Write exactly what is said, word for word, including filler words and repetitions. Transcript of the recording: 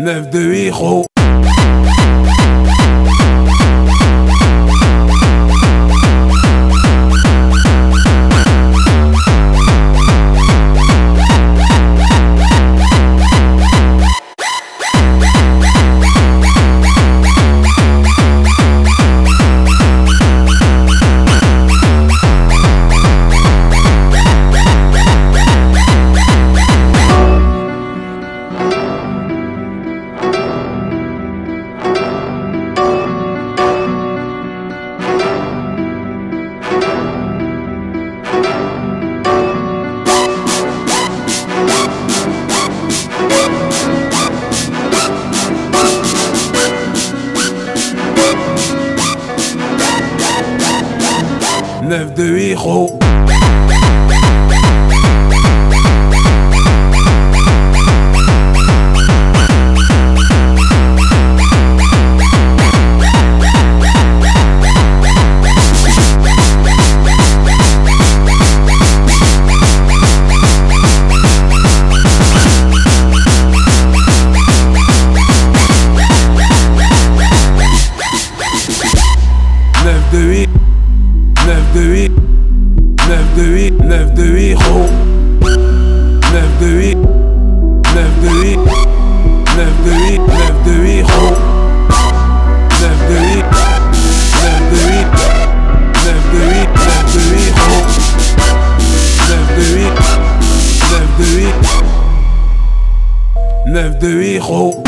neuf de héros. Neuf de héros. Neuf de héros. Neuf de héros. Neuf de héros. Neuf de héros. Neuf de héros. Neuf de héros. Neuf de héros. Neuf de héros. Neuf de héros. Neuf de héros. Neuf de héros. Neuf de héros. Neuf de héros. Neuf de héros.